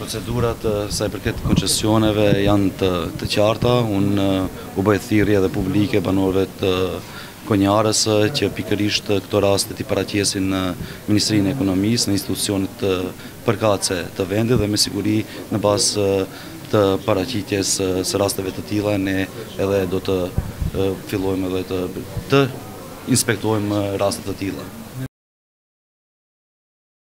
Procedurat sa i përket koncesioneve janë të qarta. Unë u bëj thirrje edhe publike banorëve të Konjarës që pikërisht këto raste t'i paraqesin në Ministrinë e Ekonomisë, në institucionet përkatëse të vendit dhe me siguri në bazë të paraqitjes së rasteve të tilla ne edhe do të fillojmë edhe të inspektojmë raste të tilla.